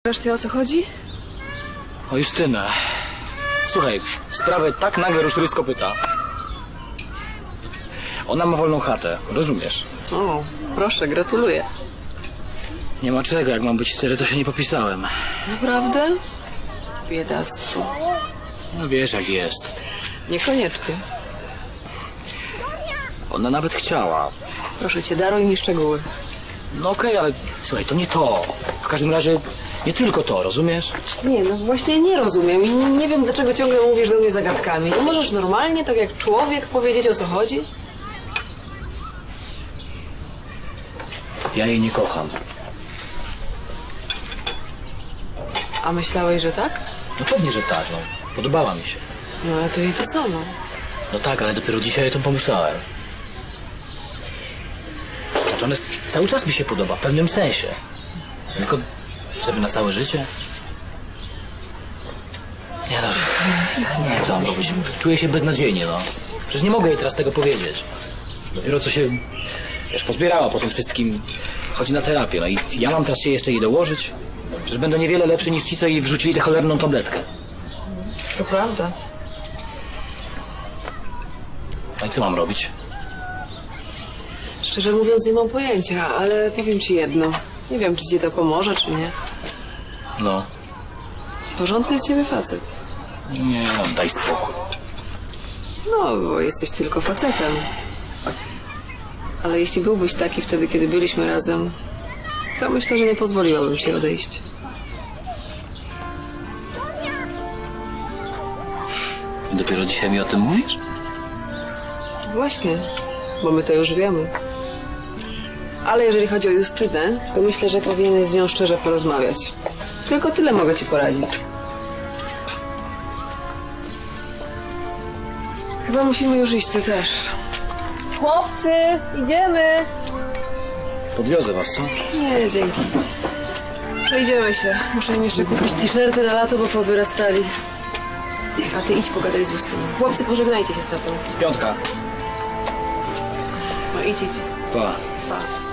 Wreszcie o co chodzi? O Justynę. Słuchaj, sprawy tak nagle ruszyły z kopyta. Ona ma wolną chatę, rozumiesz? O, proszę, gratuluję. Nie ma czego, jak mam być szczery, to się nie popisałem. Naprawdę? Biedactwo. No wiesz jak jest. Niekoniecznie. Ona nawet chciała. Proszę cię, daruj mi szczegóły. No okej, ale słuchaj, to nie to. W każdym razie nie tylko to, rozumiesz? Nie, no właśnie nie rozumiem i nie wiem, dlaczego ciągle mówisz do mnie zagadkami. Nie możesz normalnie, tak jak człowiek, powiedzieć, o co chodzi? Ja jej nie kocham. A myślałeś, że tak? No pewnie, że tak, no. Podobała mi się. No ale to jej to samo. No tak, ale dopiero dzisiaj o tym pomyślałem. Znaczy, ona cały czas mi się podoba, w pewnym sensie. Tylko, żeby na całe życie? Nie no, nie, co mam robić? Czuję się beznadziejnie, no. Przecież nie mogę jej teraz tego powiedzieć. Dopiero co się, wiesz, pozbierała po tym wszystkim, chodzi na terapię, no i ja mam teraz się jeszcze jej dołożyć? Przecież będę niewiele lepszy niż ci, co jej wrzucili tę cholerną tabletkę. To prawda. No i co mam robić? Szczerze mówiąc, nie mam pojęcia, ale powiem ci jedno. Nie wiem, czy ci to pomoże, czy nie. No, Porządny z ciebie facet. nie, no, daj spokój. No, bo jesteś tylko facetem. Ale jeśli byłbyś taki wtedy, kiedy byliśmy razem, to myślę, że nie pozwoliłabym ci odejść. Dopiero dzisiaj mi o tym mówisz? Właśnie, bo my to już wiemy. Ale jeżeli chodzi o Justynę, to myślę, że powinieneś z nią szczerze porozmawiać. Tylko tyle mogę ci poradzić. Chyba musimy już iść, ty też. Chłopcy, idziemy! Podwiozę was, co? Nie, dzięki. Przejdziemy się. Muszę im jeszcze kupić t-shirty na lato, bo powyrastali. A ty idź pogadaj z Justyną. Chłopcy, pożegnajcie się z tatą. Piątka. No idź. Pa. Pa.